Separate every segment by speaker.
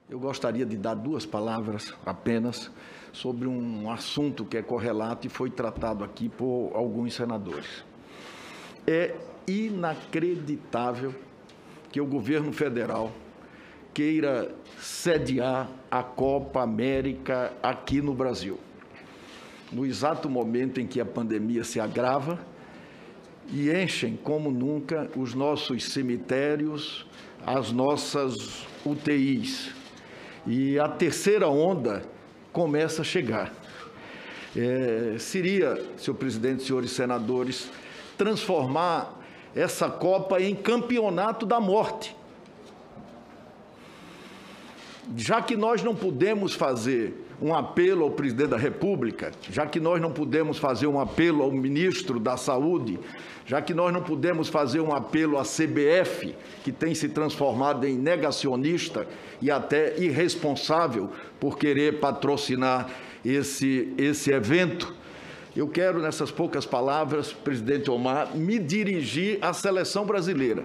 Speaker 1: Eu gostaria de dar 2 palavras apenas sobre um assunto que é correlato e foi tratado aqui por alguns senadores. É inacreditável que o governo federal queira sediar a Copa América aqui no Brasil, no exato momento em que a pandemia se agrava e enchem como nunca os nossos cemitérios, as nossas UTIs. E a terceira onda começa a chegar. Seria, senhor presidente, senhores senadores, transformar essa Copa em campeonato da morte. Já que nós não podemos fazer um apelo ao presidente da República, já que nós não podemos fazer um apelo ao ministro da Saúde, já que nós não podemos fazer um apelo à CBF, que tem se transformado em negacionista e até irresponsável por querer patrocinar esse evento, eu quero, nessas poucas palavras, presidente Omar, me dirigir à seleção brasileira,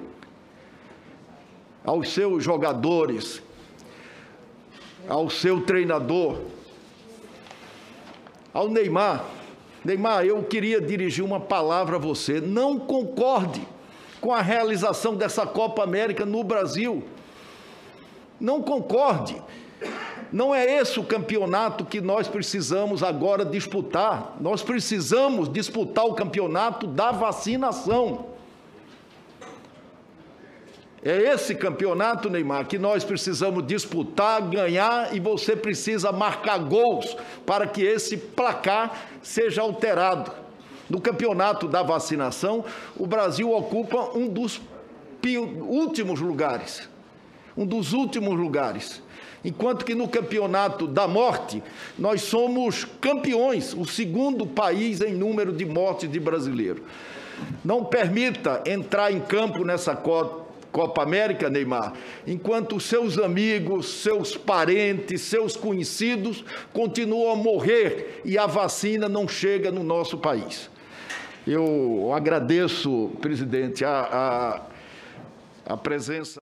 Speaker 1: aos seus jogadores, ao seu treinador, ao Neymar. Neymar, eu queria dirigir uma palavra a você. Não concorde com a realização dessa Copa América no Brasil. Não concorde. Não é esse o campeonato que nós precisamos agora disputar. Nós precisamos disputar o campeonato da vacinação. É esse campeonato, Neymar, que nós precisamos disputar, ganhar, e você precisa marcar gols para que esse placar seja alterado. No campeonato da vacinação, o Brasil ocupa um dos últimos lugares. Enquanto que no campeonato da morte, nós somos campeões, o segundo país em número de mortes de brasileiros. Não permita entrar em campo nessa Copa América, Neymar, enquanto seus amigos, seus parentes, seus conhecidos continuam a morrer e a vacina não chega no nosso país. Eu agradeço, presidente, a presença.